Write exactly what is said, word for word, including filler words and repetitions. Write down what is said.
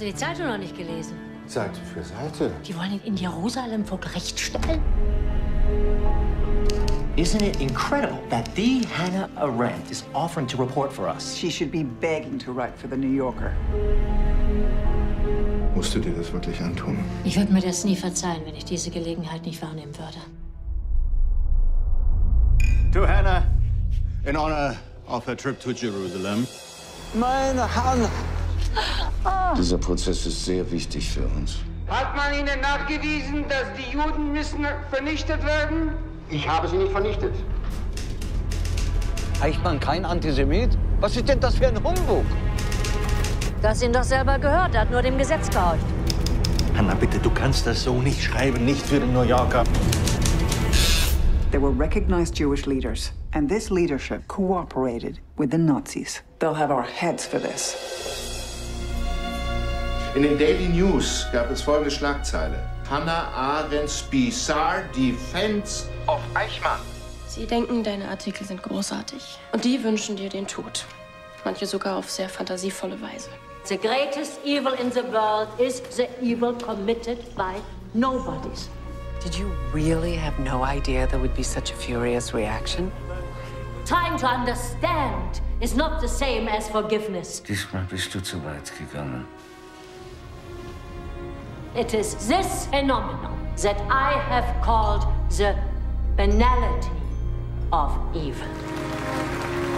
du die Zeitung noch nicht gelesen? Seite für Seite. Die wollen ihn in Jerusalem vor Gericht stellen. Isn't it incredible that the Hannah Arendt is offering to report for us? She should be begging to write for the New Yorker. Musst du dir das wirklich antun? Ich würde mir das nie verzeihen, wenn ich diese Gelegenheit nicht wahrnehmen würde. To Hannah, in honor of her trip to Jerusalem. Meine Herren! Dieser Prozess ist sehr wichtig für uns. Hat man Ihnen nachgewiesen, dass die Juden müssen vernichtet werden? Ich habe sie nicht vernichtet. Eichmann kein Antisemit? Was ist denn das für ein Humbug? Du hast ihn doch selber gehört, er hat nur dem Gesetz gehorcht. Hannah, bitte, du kannst das so nicht schreiben, nicht für den New Yorker. They were recognized Jewish leaders, and this leadership cooperated with the Nazis. They'll have our heads for this. In den Daily News gab es folgende Schlagzeile. Hannah Arendt's bizarre defense of Eichmann. Sie denken, deine Artikel sind großartig. Und die wünschen dir den Tod. Manche sogar auf sehr fantasievolle Weise. The greatest evil in the world is the evil committed by nobodies. Did you really have no idea there would be such a furious reaction? Trying to understand is not the same as forgiveness. Diesmal bist du zu weit gegangen. It is this phenomenon that I have called the banality of evil.